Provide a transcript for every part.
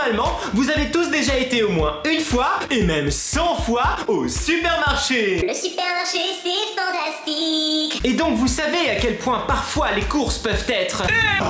normalement, vous avez tous déjà été au moins une fois, et même 100 fois, au supermarché. Le supermarché, c'est fantastique. Et donc vous savez à quel point parfois les courses peuvent être...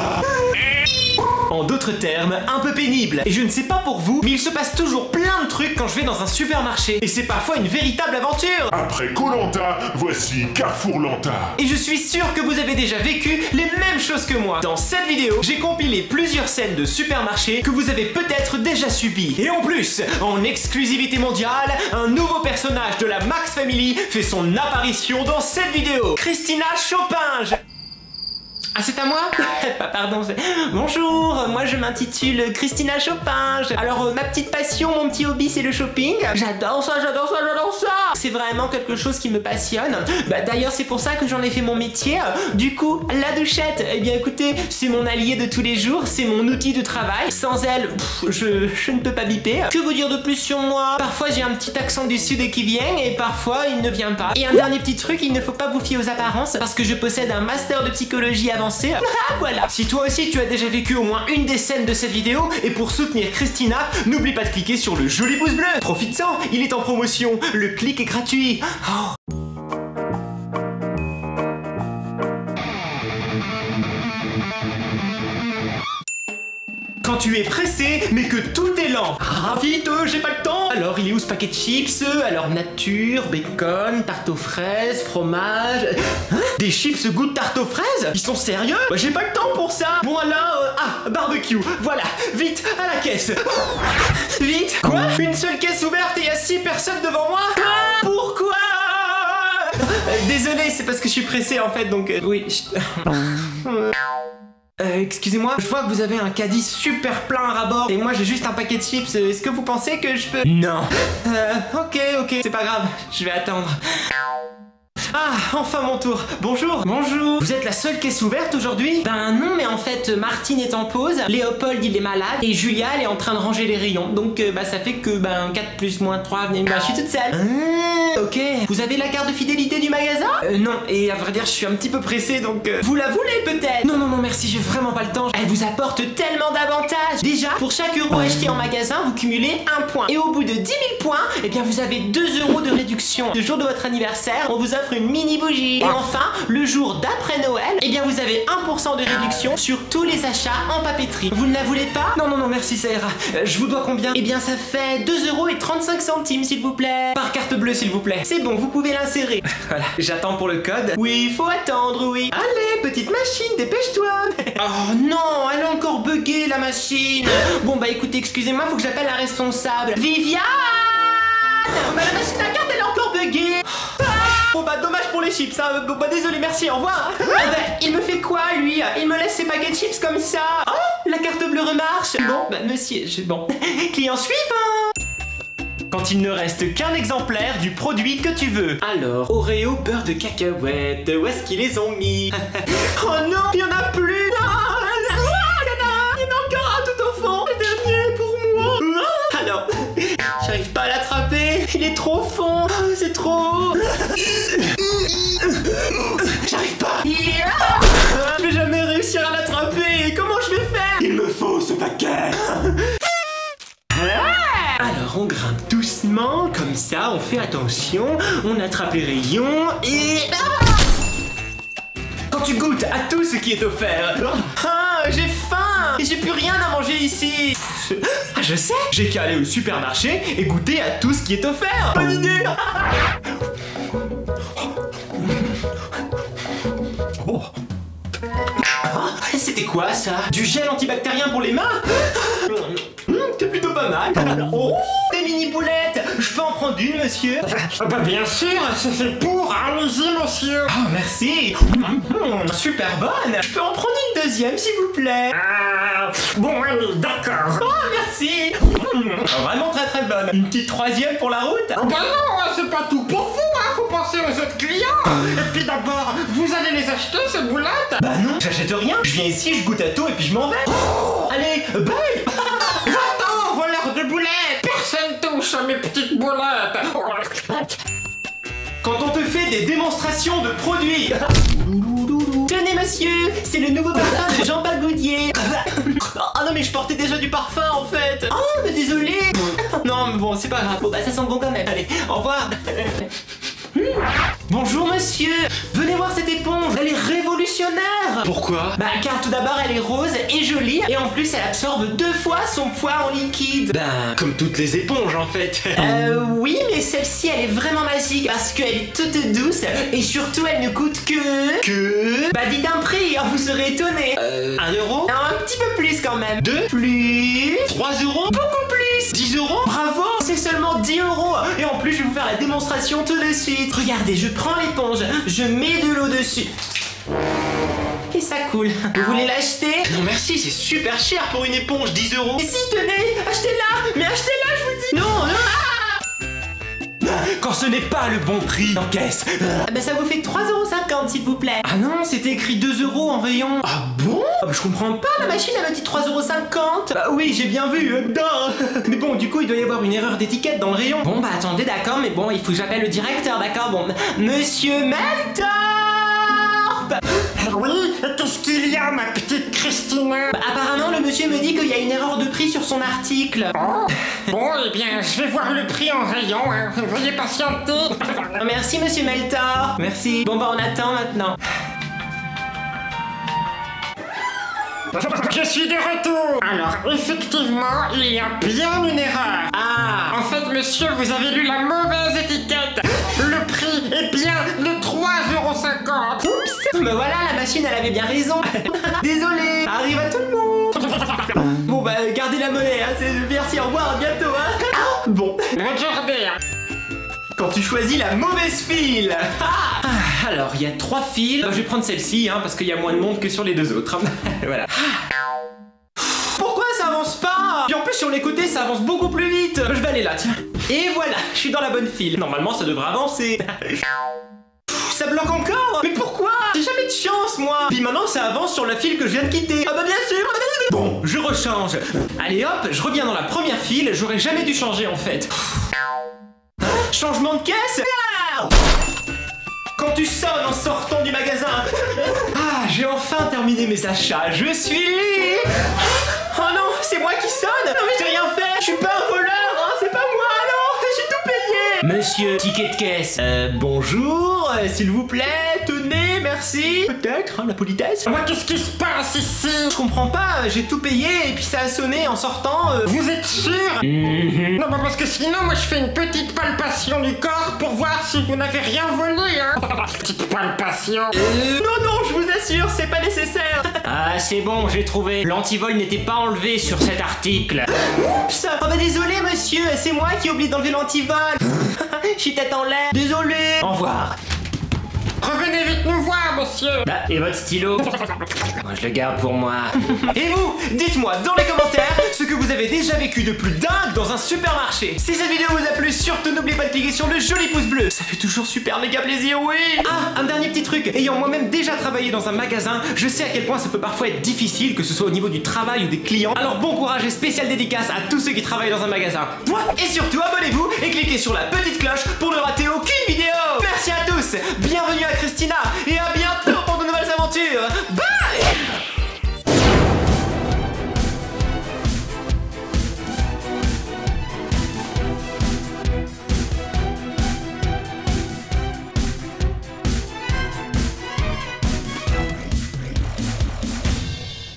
en d'autres termes, un peu pénible. Et je ne sais pas pour vous, mais il se passe toujours plein de trucs quand je vais dans un supermarché. Et c'est parfois une véritable aventure. Après Koh-Lanta, voici Carrefour Lanta. Et je suis sûr que vous avez déjà vécu les mêmes choses que moi. Dans cette vidéo, j'ai compilé plusieurs scènes de supermarché que vous avez peut-être déjà subies. Et en plus, en exclusivité mondiale, un nouveau personnage de la Max Family fait son apparition dans cette vidéo. Christina Chopin. Ah, c'est à moi? Pardon. Bonjour, moi je m'intitule Christina Chopin. Alors ma petite passion, mon petit hobby, c'est le shopping. J'adore ça, j'adore ça, j'adore ça. C'est vraiment quelque chose qui me passionne. D'ailleurs c'est pour ça que j'en ai fait mon métier. Du coup, la douchette, eh bien écoutez, c'est mon allié de tous les jours, c'est mon outil de travail. Sans elle, je ne peux pas biper. Que vous dire de plus sur moi? Parfois j'ai un petit accent du sud qui vient et parfois il ne vient pas. Et un dernier petit truc, il ne faut pas vous fier aux apparences parce que je possède un master de psychologie avancée. Voilà. Si toi aussi tu as déjà vécu au moins une des scènes de cette vidéo, et pour soutenir Christina, n'oublie pas de cliquer sur le joli pouce bleu. Profite-en, il est en promotion, le clic est gratuit. Oh. Quand tu es pressé, mais que tout est lent. Ah vite, j'ai pas le temps. Alors il est où ce paquet de chips? Alors nature, bacon, tarte aux fraises, fromage... Hein? Des chips goût de tarte aux fraises? Ils sont sérieux? J'ai pas le temps pour ça. Bon alors, barbecue. Voilà, vite, à la caisse. Vite. Quoi? Une seule caisse ouverte et il y a 6 personnes devant moi? Pourquoi? Désolé, c'est parce que je suis pressé en fait, donc oui. Excusez-moi, je vois que vous avez un caddie super plein à ras-bord et moi j'ai juste un paquet de chips. Est-ce que vous pensez que je peux... Non. Ok, c'est pas grave, je vais attendre. Ah, enfin mon tour. Bonjour. Bonjour. Vous êtes la seule caisse ouverte aujourd'hui? Ben non, mais en fait, Martine est en pause, Léopold il est malade et Julia elle est en train de ranger les rayons. Donc ça fait que 4 plus moins 3, je suis toute seule. Ok. Vous avez la carte de fidélité du magasin? Non, et à vrai dire, je suis un petit peu pressée donc... Vous la voulez peut-être? Non, merci, j'ai vraiment pas le temps. Elle vous apporte tellement d'avantages. Déjà, pour chaque euro acheté en magasin, vous cumulez 1 point. Et au bout de 10 000 points, eh bien vous avez 2 euros de réduction. Le jour de votre anniversaire, on vous offre une mini bougie. Et enfin, le jour d'après Noël, eh bien vous avez 1% de réduction sur tous les achats en papeterie. Vous ne la voulez pas? Non, merci, ça ira. Je vous dois combien? Eh bien ça fait 2 euros et 35 centimes s'il vous plaît. Par carte bleue s'il vous plaît. C'est bon, vous pouvez l'insérer. Voilà, j'attends pour le code. Oui, il faut attendre, oui. Allez, petite machine, dépêche-toi. Oh non, elle est encore buggée la machine. Bon écoutez, excusez-moi, faut que j'appelle la responsable. Viviane! La machine à carte elle est encore buggée. Bon dommage pour les chips, hein. Désolé, merci, au revoir. Il me fait quoi lui? Il me laisse ses paquets de chips comme ça. Oh, la carte bleue remarche. Bon, monsieur, bon. Client suivant. Quand il ne reste qu'un exemplaire du produit que tu veux. Alors, Oreo beurre de cacahuète, où est-ce qu'ils les ont mis? Oh non, il y en a plus. Non, il y en a encore un tout au fond. Le dernier pour moi. Alors, j'arrive pas à l'attraper. Il est trop fond. C'est trop haut. J'arrive pas. Je vais jamais réussir à l'attraper. Comment je vais faire? Il me faut ce paquet. Alors on grimpe doucement, comme ça, on fait attention, on attrape les rayons et... Quand tu goûtes à tout ce qui est offert... j'ai faim et j'ai plus rien à manger ici. Je sais, j'ai qu'à aller au supermarché et goûter à tout ce qui est offert. Bonne idée. C'était quoi ça? Du gel antibactérien pour les mains? C'est plutôt pas mal. Oh, des mini boulettes. Je peux en prendre une, monsieur? Bien sûr, c'est fait pour. Allez-y, monsieur. Oh, merci. Super bonne. Je peux en prendre une deuxième, s'il vous plaît? Bon, allez, d'accord. Oh, merci. Vraiment très bonne. Une petite troisième pour la route? Non, c'est pas tout pour vous, hein. Faut penser aux autres clients. Et puis d'abord, vous allez les acheter, ces boulettes? Non, j'achète rien. Je viens ici, je goûte à tout et puis je m'en vais. Allez, bye. Va-t'en, voleur de boulettes. Personne touche à mes petites boulettes. Quand on te fait des démonstrations de produits. Tenez monsieur, c'est le nouveau parfum de Jean-Paul Gaultier. Oh non mais je portais déjà du parfum en fait. Oh, mais désolé. Non, mais bon, c'est pas grave. Bon, bah ça sent bon quand même. Allez, au revoir. Bonjour monsieur, venez voir cette éponge, elle est révolutionnaire. Pourquoi? Bah car tout d'abord elle est rose et jolie et en plus elle absorbe 2 fois son poids en liquide. Ben, comme toutes les éponges en fait. Oui mais celle-ci elle est vraiment magique parce qu'elle est toute douce et surtout elle ne coûte que... Bah dites un prix, vous serez étonné. 1 euro? Non, un petit peu plus quand même. 2? Plus... 3 euros? Beaucoup plus. 10 euros? Bravo, c'est seulement 10 euros. Et en plus je vais vous faire la démonstration tout de suite. Regardez, je prends l'éponge, je mets de l'eau dessus. Et ça coule. Vous voulez l'acheter? Non merci, c'est super cher pour une éponge, 10 euros. Et si, tenez, achetez-la. Mais achetez-la, je vous dis. Non, non. Quand ce n'est pas le bon prix en caisse. Ah bah ça vous fait 3,50 € s'il vous plaît. Ah non, c'était écrit 2 euros en rayon. Ah bon? Ah bah je comprends pas, la machine elle m'a dit 3,50 €. Bah oui, j'ai bien vu, Mais bon, du coup, il doit y avoir une erreur d'étiquette dans le rayon. Bon bah attendez, d'accord, mais bon, il faut que j'appelle le directeur, d'accord? Bon, Monsieur Meltorp. Oui, qu'est-ce qu'il y a, ma petite Christina? Bah, apparemment, le monsieur me dit qu'il y a une erreur de prix sur son article. Oh. Bon, eh bien, je vais voir le prix en rayon, hein. Veuillez patienter. Merci, monsieur Meltorp. Merci. Bon bah on attend maintenant. Je suis de retour. Alors, effectivement, il y a bien une erreur. Ah. En fait, monsieur, vous avez lu la mauvaise étiquette. Le prix est bien de 3,50 €. Oups. Bah voilà, la machine elle avait bien raison. Désolé. Arrive à tout le monde. Bon bah gardez la monnaie, hein. Merci, au revoir, à bientôt, hein. Bon. Regardez. Quand tu choisis la mauvaise file. Alors, il y a 3 files. Je vais prendre celle-ci, hein, parce qu'il y a moins de monde que sur les 2 autres. Voilà. Pourquoi ça avance pas? Puis en plus, sur les côtés, ça avance beaucoup plus vite. Je vais aller là, tiens. Et voilà, je suis dans la bonne file. Normalement, ça devrait avancer. Ça bloque encore? Mais pourquoi? J'ai jamais de chance, moi. Puis maintenant, ça avance sur la file que je viens de quitter. Ah bah bien sûr. Bon, je rechange. Allez hop, je reviens dans la première file. J'aurais jamais dû changer, en fait. Changement de caisse? Quand tu sonnes en sortant du magasin. Ah, j'ai enfin terminé mes achats. Je suis libre. Oh non, c'est moi qui sonne. Non mais j'ai rien fait. Je suis pas un voleur, hein. C'est pas moi, non. J'ai tout payé. Monsieur, ticket de caisse. Bonjour, s'il vous plaît. Tenez, merci. Peut-être, hein, la politesse. Moi, qu'est-ce qui se passe ici? Je comprends pas, j'ai tout payé et puis ça a sonné en sortant. Vous êtes sûr? Non, bah parce que sinon, moi, je fais une petite palpation du corps pour voir si vous n'avez rien volé, hein. Petite palpation. Non, je vous assure, c'est pas nécessaire. Ah, c'est bon, j'ai trouvé. L'antivol n'était pas enlevé sur cet article. Oups. Oh bah désolé, monsieur, c'est moi qui ai oublié d'enlever l'antivol. Je suis tête en l'air. Désolé. Au revoir. Revenez vite nous voir, monsieur. Bah, et votre stylo? Moi, je le garde pour moi. Et vous, dites-moi dans les commentaires ce que vous avez déjà vécu de plus dingue dans un supermarché. Si cette vidéo vous a plu, surtout n'oubliez pas de cliquer sur le joli pouce bleu. Ça fait toujours super méga plaisir, oui. Ah, un dernier petit truc. Ayant moi-même déjà travaillé dans un magasin, je sais à quel point ça peut parfois être difficile, que ce soit au niveau du travail ou des clients. Alors bon courage et spéciale dédicace à tous ceux qui travaillent dans un magasin. Et surtout, abonnez-vous et cliquez sur la petite cloche pour ne rater aucune vidéo. Merci à tous. Bienvenue à Christina et à bientôt pour de nouvelles aventures. Bye.